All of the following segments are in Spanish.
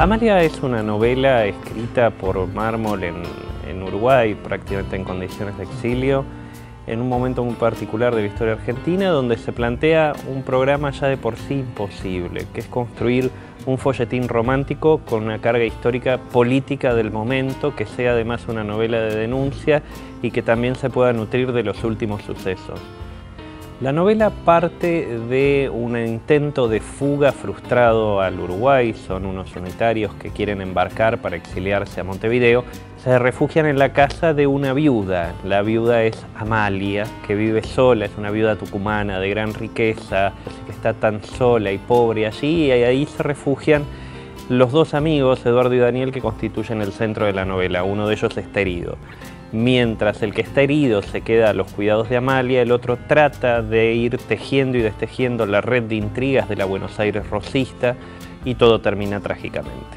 Amalia es una novela escrita por Mármol en Uruguay, prácticamente en condiciones de exilio, en un momento muy particular de la historia argentina, donde se plantea un programa ya de por sí imposible, que es construir un folletín romántico con una carga histórica política del momento, que sea además una novela de denuncia y que también se pueda nutrir de los últimos sucesos. La novela parte de un intento de fuga frustrado al Uruguay. Son unos unitarios que quieren embarcar para exiliarse a Montevideo. Se refugian en la casa de una viuda. La viuda es Amalia, que vive sola, es una viuda tucumana de gran riqueza, así que está tan sola y pobre allí, y ahí se refugian los dos amigos, Eduardo y Daniel, que constituyen el centro de la novela. Uno de ellos está herido. Mientras el que está herido se queda a los cuidados de Amalia, el otro trata de ir tejiendo y destejiendo la red de intrigas de la Buenos Aires rosista, y todo termina trágicamente.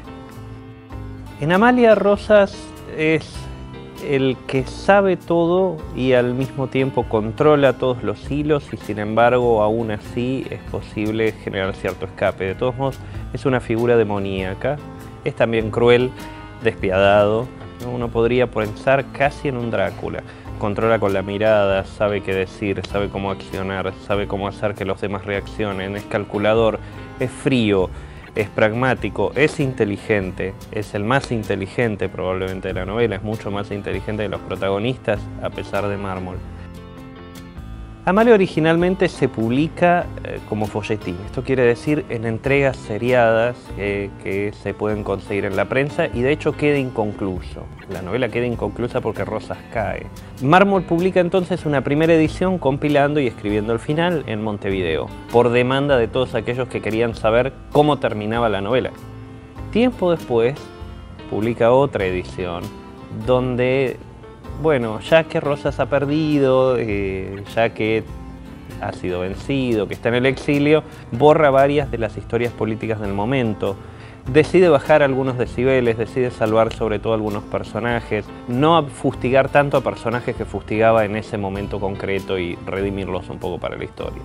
En Amalia, Rosas es el que sabe todo y al mismo tiempo controla todos los hilos, y sin embargo aún así es posible generar cierto escape. De todos modos es una figura demoníaca, es también cruel, despiadado. Uno podría pensar casi en un Drácula. Controla con la mirada, sabe qué decir, sabe cómo accionar, sabe cómo hacer que los demás reaccionen, es calculador, es frío, es pragmático, es inteligente, es el más inteligente probablemente de la novela, es mucho más inteligente de los protagonistas a pesar de Mármol. Amalia originalmente se publica como folletín, esto quiere decir en entregas seriadas que se pueden conseguir en la prensa, y de hecho queda inconcluso. La novela queda inconclusa porque Rosas cae. Mármol publica entonces una primera edición compilando y escribiendo el final en Montevideo, por demanda de todos aquellos que querían saber cómo terminaba la novela. Tiempo después publica otra edición donde, bueno, ya que Rosas ha perdido, ya que ha sido vencido, que está en el exilio, borra varias de las historias políticas del momento, decide bajar algunos decibeles, decide salvar sobre todo algunos personajes, no fustigar tanto a personajes que fustigaba en ese momento concreto y redimirlos un poco para la historia.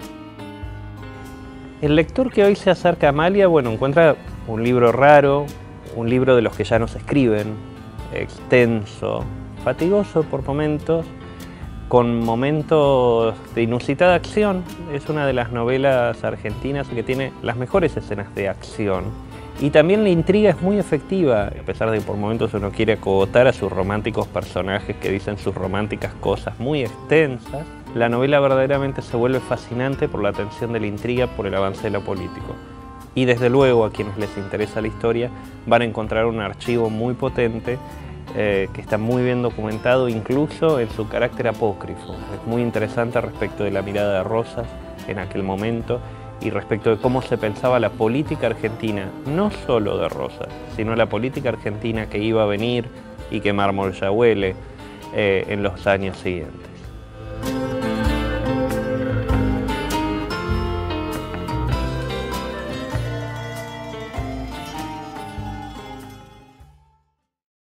El lector que hoy se acerca a Amalia, bueno, encuentra un libro raro, un libro de los que ya no se escriben, extenso, fatigoso por momentos, con momentos de inusitada acción. Es una de las novelas argentinas que tiene las mejores escenas de acción. Y también la intriga es muy efectiva, a pesar de que por momentos uno quiere acogotar a sus románticos personajes que dicen sus románticas cosas muy extensas. La novela verdaderamente se vuelve fascinante por la tensión de la intriga, por el avance de lo político. Y desde luego a quienes les interesa la historia van a encontrar un archivo muy potente, que está muy bien documentado, incluso en su carácter apócrifo. Es muy interesante respecto de la mirada de Rosas en aquel momento y respecto de cómo se pensaba la política argentina, no solo de Rosas, sino la política argentina que iba a venir y que Mármol ya huele en los años siguientes.